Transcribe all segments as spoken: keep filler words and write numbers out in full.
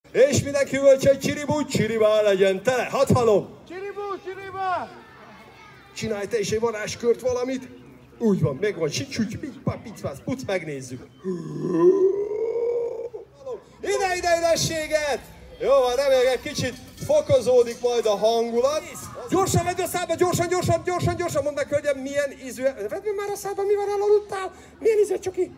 És mindenki üvölts egy csiribú, csiribá legyen tele. Hadd hallom! Csiribú, csiribá! Csinálj te is egy varázskört valamit. Úgy van, megvan. Sicsúcs, picpász, puc, megnézzük. Ide, ide, idességet! Jó van, remélem egy kicsit fokozódik majd a hangulat. Gyorsan vedd a szádba, gyorsan, gyorsan, gyorsan, gyorsan. Mondd meg, hölgyem, milyen ízű... Vedd meg már a szádba, mi van, elaludtál? Milyen ízű csoki?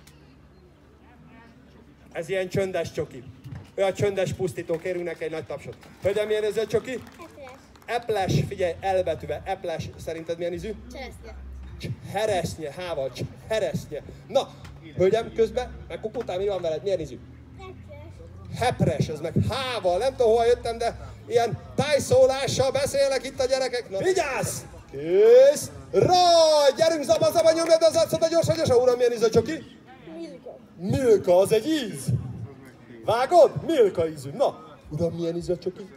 Ez ilyen csöndes csoki. Olyan csöndes pusztító, kérünk neki egy nagy tapsot. Hölgyem, milyen ízű csoki? Eples, figyelj, elbetűve, eples. Szerinted milyen ízű? Cseresznye. Cseresznye, hával, cseresznye. Na, hölgyem, közben, meg kukutál, mi van veled? Milyen ízű? Hepres, ez meg hával, nem tudom hova jöttem, de ilyen tájszólással beszélek itt a gyerekek. Na, vigyázz! Kész! Raj! Gyerünk, zaba, zaba, nyomjad az arcot, gyorsan, gyorsan. Uram, milyen íz a csoki? Milka. Milka, az egy íz. Vágod? Milka ízű. Na, uram, milyen íz a csoki?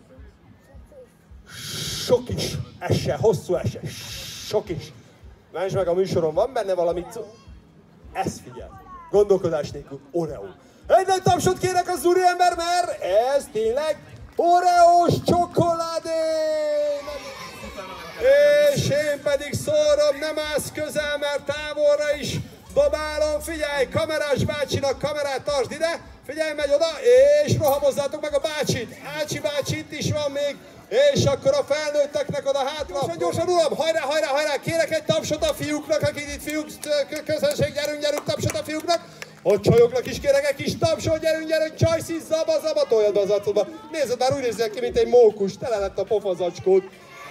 Sok is esse, hosszú esse, sok is. Másd meg a műsoron, van benne valami c... Ezt figyel. Gondolkodás nélkül, Oreo. Egy nagy tapsot kérek az úriember, mert ez tényleg Oreós csokoládé! És én pedig szórom, nem állsz közel, mert távolra is dobálom. Figyelj, kamerás bácsinak kamerát tartsd ide. Figyelj, megy oda, és rohamozzátok meg a bácsit. Ácsi bácsi itt is van még. És akkor a felnőtteknek oda hátra. Gyorsan, gyorsan, uram, hajrá, hajrá, hajrá. Kérek egy tapsot a fiúknak, akik itt fiúk, közönség, gyerünk, gyerünk, tapsot a fiúknak. Hogy csajoknak is kérek egy kis tapsot, gyerünk, gyerünk, csajszi, zaba, zaba, toljad be az arcodba. Nézd, már úgy nézzel ki, mint egy mókus, tele lett a pofazacskód.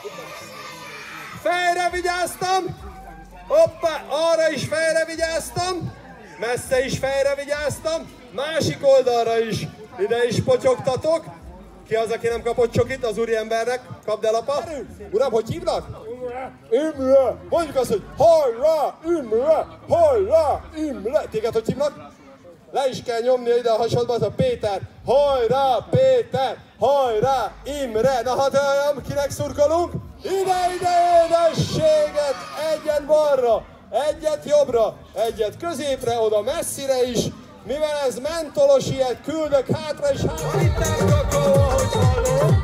Fejre vigyáztam! Hoppá, arra is fejre vigyáztam! Messze is fejre vigyáztam! Másik oldalra is, ide is potyogtatok. Ki az, aki nem kapott csokit az úriembernek? Kapd el, apa! Uram, hogy hívnak? Imre! Mondjuk azt, hogy hajrá, Imre! Hajrá, Imre! Téged hogy hívnak? Le is kell nyomni ide a hasadba, az a Péter. Hajrá, Péter! Hajrá, Imre! Na hát olyan, kinek szurkolunk? Ide, ide, édességet! Egyet balra, egyet jobbra, egyet középre, oda messzire is. Mivel ez mentolos, ilyet küldök hátra és hátra. Itt nem kakó, ahogy hallom.